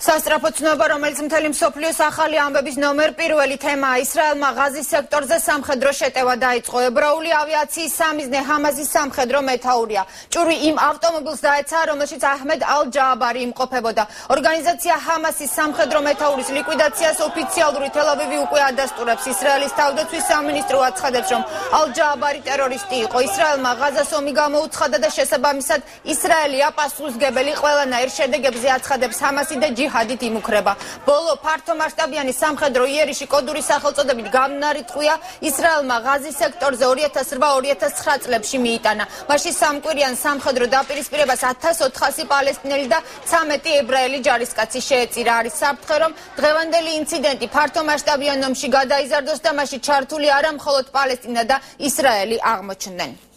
სასწრაფო ცნობა, რომელიც მთელი მსოფლიოს ახალი ამბების ნომერ პირველი თემაა, ისრაელმა ღაზის სექტორზე სამხედრო შეტევა დაიწყო. ებრაული ავიაციის სამიზნე ჰამასის სამხედრო მეთაურია. ჭურვი იმ ავტომობილს დაეცა, რომელშიც აჰმედ ალ-ჯააბარი იმყოფებოდა. ორგანიზაცია ჰამასის სამხედრო მეთაურის ლიკვიდაციას ოფიციალური თელ-ავივი უკვე ადასტურებს. ისრაელის თავდაცვის სამინისტრო აცხადებს, რომ ალ-ჯააბარი ტერორისტი იყო. ისრაელმა ღაზას ომი გამოუცხადა და შესაბამისად ისრაელია პასუხისმგებელი ყველანაირ შედეგებზე აცხადებს ჰამასი და ჯიჰადით იმუქრება. ბოლო ფართომასშტაბიანი სამხედრო იერიში კოდური სახელწოდებით გამნარიტყვია ისრაელმა ღაზის სექტორზე 2008-2009 წლებში მიიტანა. მაშინ სამკვირიან სამხედრო დაპირისპირებას 1400 პალესტინელი და 13 ებრაელი ჯარისკაცი შეეწირა. არის საფრთხე, რომ დღევანდელი ინციდენტი ფართომასშტაბიან ომში გადაიზარდოს და მასში ჩართული არა მხოლოდ პალესტინა და ისრაელი აღმოჩნდნენ.